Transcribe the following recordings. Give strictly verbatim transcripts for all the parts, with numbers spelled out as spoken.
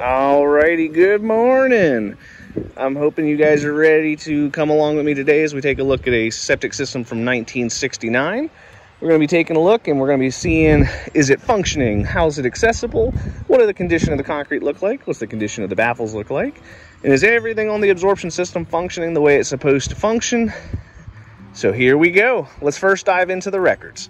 Alrighty, good morning. I'm hoping you guys are ready to come along with me today as we take a look at a septic system from nineteen sixty-nine. We're going to be taking a look and we're going to be seeing, is it functioning? How's it accessible? What do the condition of the concrete look like? What's the condition of the baffles look like? And is everything on the absorption system functioning the way it's supposed to function? So here we go. Let's first dive into the records.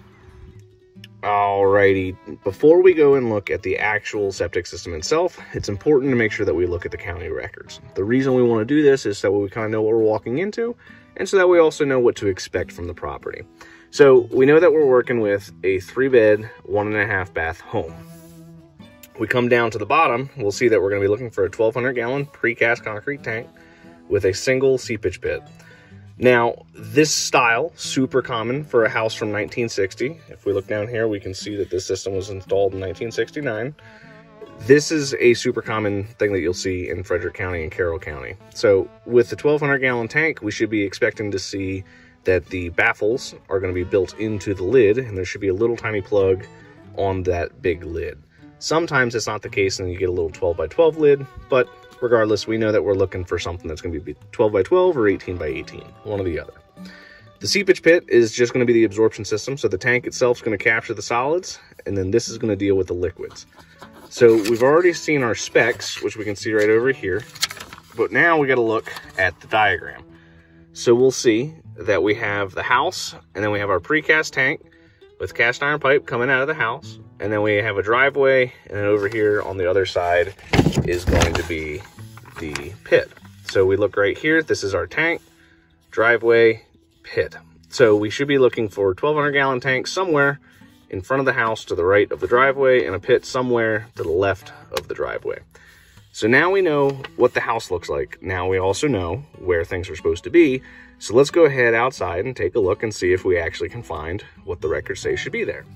Alrighty, before we go and look at the actual septic system itself, it's important to make sure that we look at the county records. The reason we want to do this is so we kind of know what we're walking into, and so that we also know what to expect from the property. So we know that we're working with a three bed, one and a half bath home. We come down to the bottom, we'll see that we're going to be looking for a twelve hundred gallon precast concrete tank with a single seepage pit. Now, this style, super common for a house from nineteen sixty. If we look down here, we can see that this system was installed in nineteen sixty-nine. This is a super common thing that you'll see in Frederick County and Carroll County. So with the twelve hundred gallon tank, we should be expecting to see that the baffles are going to be built into the lid, and there should be a little tiny plug on that big lid. Sometimes it's not the case and you get a little twelve by twelve lid, but regardless, we know that we're looking for something that's going to be twelve by twelve or eighteen by eighteen, one or the other. The seepage pit is just going to be the absorption system, so the tank itself is going to capture the solids, and then this is going to deal with the liquids. So we've already seen our specs, which we can see right over here, but now we got to look at the diagram. So we'll see that we have the house, and then we have our precast tank with cast iron pipe coming out of the house, and then we have a driveway, and then over here on the other side is going to be the pit. So we look right here, this is our tank, driveway, pit. So we should be looking for a twelve hundred gallon tank somewhere in front of the house to the right of the driveway, and a pit somewhere to the left of the driveway. So now we know what the house looks like. Now we also know where things are supposed to be. So let's go ahead outside and take a look and see if we actually can find what the records say should be there.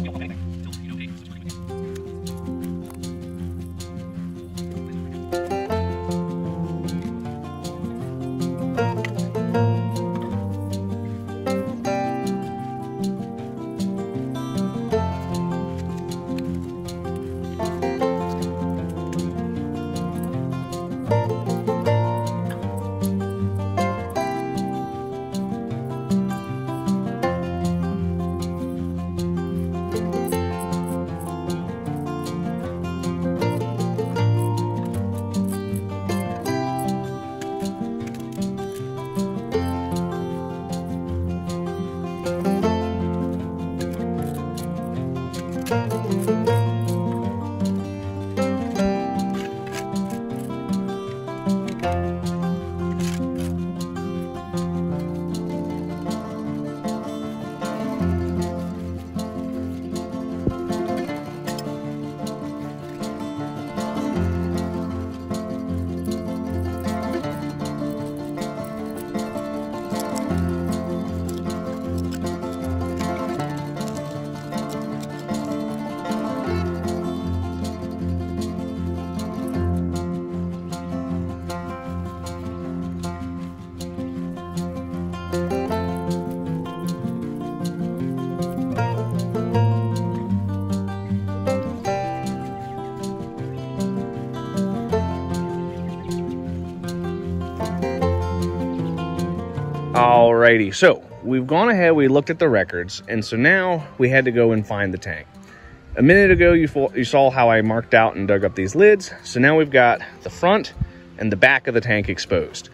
Alrighty, so we've gone ahead, we looked at the records, and so now we had to go and find the tank. A minute ago, you, you saw how I marked out and dug up these lids. So now we've got the front and the back of the tank exposed.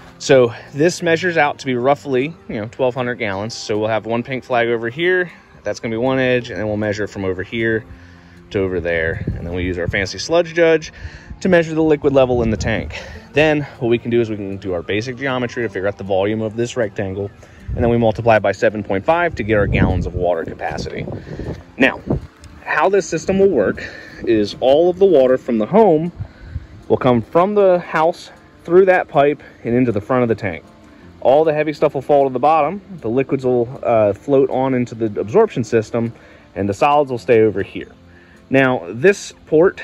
So this measures out to be roughly, you know, twelve hundred gallons. So we'll have one pink flag over here. That's gonna be one edge, and then we'll measure from over here to over there. And then we use our fancy sludge judge to measure the liquid level in the tank. Then what we can do is we can do our basic geometry to figure out the volume of this rectangle, and then we multiply by seven point five to get our gallons of water capacity. Now, how this system will work is all of the water from the home will come from the house through that pipe and into the front of the tank. All the heavy stuff will fall to the bottom, the liquids will uh, float on into the absorption system, and the solids will stay over here. Now, this port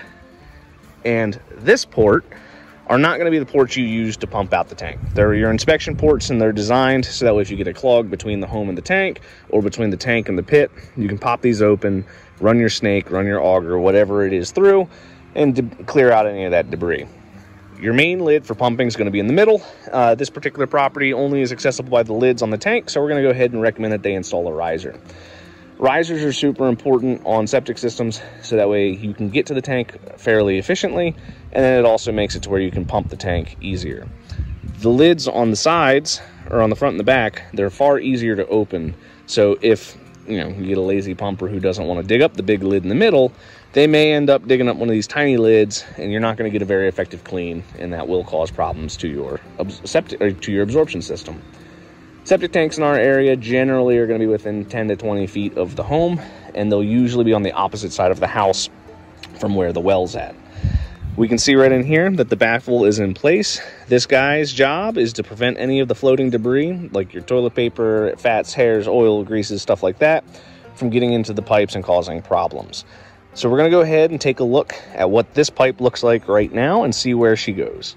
and this port are not going to be the ports you use to pump out the tank. They're your inspection ports, and they're designed so that way if you get a clog between the home and the tank, or between the tank and the pit, you can pop these open, run your snake, run your auger, whatever it is through, and clear out any of that debris. Your main lid for pumping is going to be in the middle. Uh, this particular property only is accessible by the lids on the tank, so we're going to go ahead and recommend that they install a riser. Risers are super important on septic systems, so that way you can get to the tank fairly efficiently, and then it also makes it to where you can pump the tank easier. The lids on the sides, or on the front and the back, they're far easier to open. So if you know you get a lazy pumper who doesn't want to dig up the big lid in the middle, they may end up digging up one of these tiny lids, and you're not going to get a very effective clean, and that will cause problems to your septic or to your absorption system. Septic tanks in our area generally are going to be within ten to twenty feet of the home, and they'll usually be on the opposite side of the house from where the well's at. We can see right in here that the baffle is in place. This guy's job is to prevent any of the floating debris, like your toilet paper, fats, hairs, oil, greases, stuff like that, from getting into the pipes and causing problems. So we're going to go ahead and take a look at what this pipe looks like right now and see where she goes.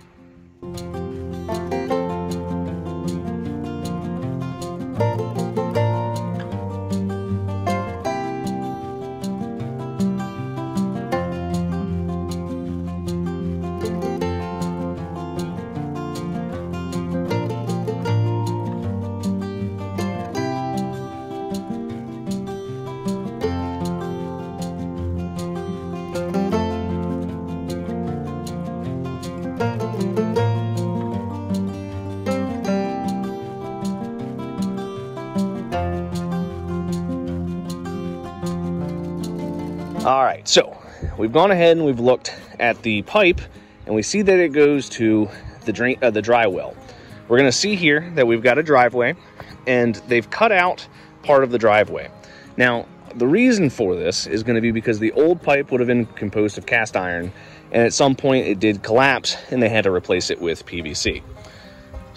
All right, so we've gone ahead and we've looked at the pipe, and we see that it goes to the drain, uh, the dry well. We're going to see here that we've got a driveway, and they've cut out part of the driveway. Now, the reason for this is going to be because the old pipe would have been composed of cast iron, and at some point it did collapse, and they had to replace it with P V C.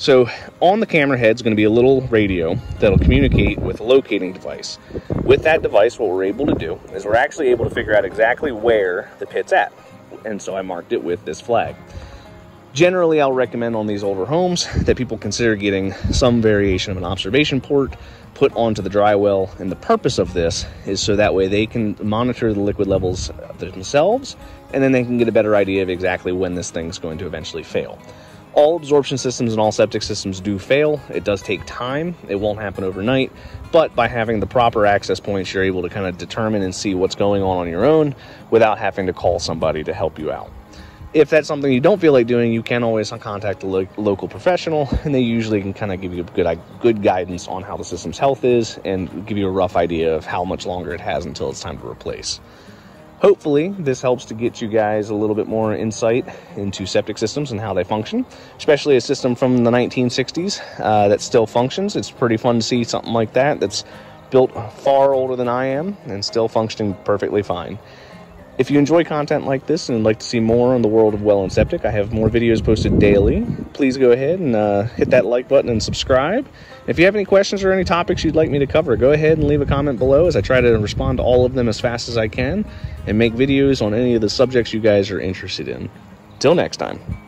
So on the camera head is going to be a little radio that'll communicate with a locating device. With that device, what we're able to do is we're actually able to figure out exactly where the pit's at. And so I marked it with this flag. Generally, I'll recommend on these older homes that people consider getting some variation of an observation port put onto the drywell, and the purpose of this is so that way they can monitor the liquid levels themselves, and then they can get a better idea of exactly when this thing's going to eventually fail. All absorption systems and all septic systems do fail. It does take time. It won't happen overnight, but by having the proper access points, you're able to kind of determine and see what's going on on your own without having to call somebody to help you out. If that's something you don't feel like doing, you can always contact a lo local professional, and they usually can kind of give you good, good guidance on how the system's health is and give you a rough idea of how much longer it has until it's time to replace. Hopefully, this helps to get you guys a little bit more insight into septic systems and how they function, especially a system from the nineteen sixties uh, that still functions. It's pretty fun to see something like that that's built far older than I am and still functioning perfectly fine. If you enjoy content like this and would like to see more on the world of well and septic, I have more videos posted daily. Please go ahead and uh, hit that like button and subscribe. If you have any questions or any topics you'd like me to cover, go ahead and leave a comment below, as I try to respond to all of them as fast as I can and make videos on any of the subjects you guys are interested in. Till next time.